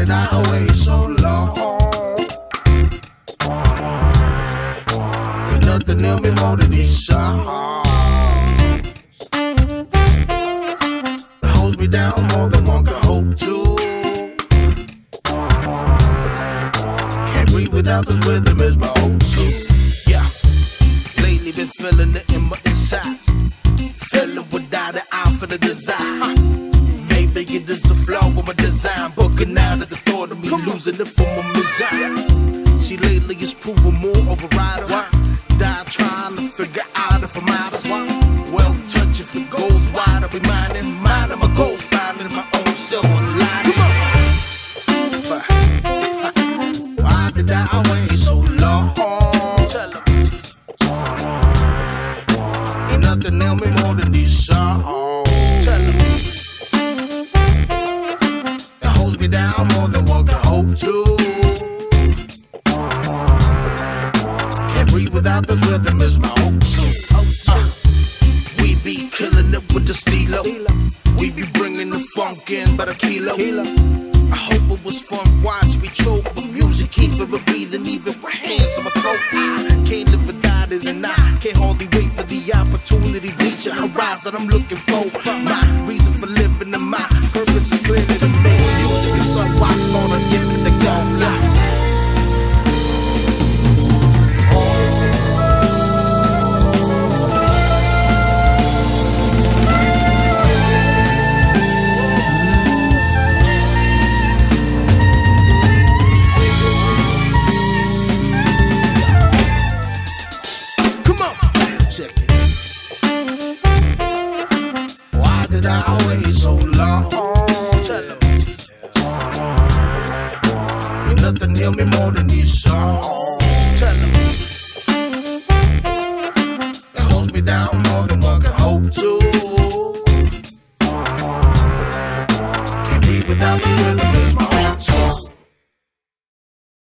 did I wait so long? Ain't nothing held me more than these songs. It holds me down more than one can hope to. Can't breathe without this rhythm, is my hope too. Yeah, lately been feeling it in my insides. Feeling without an eye for the desire. Maybe it is a flaw with my design. Booking out at the thought of me losing it for my Muzyka. She lately is proving more of a rider. Die trying to figure out if I'm out of well touch if it goes wide. I'll be minding my goals, finding my own self alive. Why did I wait so long? Tell her. Ain't nothing held me more than these songs. Tell her. It holds me down more than one can hope to. Can't breathe without this rhythm, is my hope too. We be killing it with the stilo. We be bringing the funk in by the kilo. I hope it was fun watch me choke, but music keeping me breathing even with hands on my throat. I can't live without it, and I can't hardly wait for the opportunity to reach a horizon I'm looking for. My reason for living and my purpose is clear to me. Music is so I wanna give it the go. Check it. Why did I wait so long? Tell them. Ain't nothing held me more than these songs. Tell them. It holds me down more than one can hope to. Can't breathe without this rhythm.